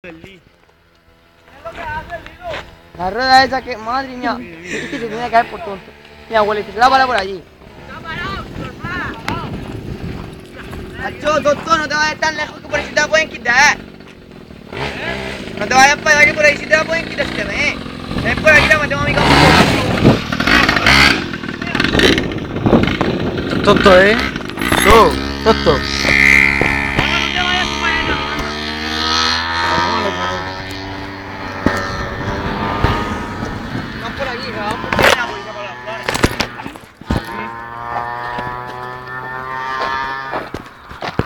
La rueda esa que, madre mía, es que se tiene que caer por tonto. Mi abuelito se la para por allí. Macho, tonto, no te vayas tan lejos que por ahí si te la pueden quitar. No te vayas para allá que por ahí si te la pueden quitar si te ven. Ven por aquí, la metemos a mi campo. Tonto, ¿eh? Tú, tonto.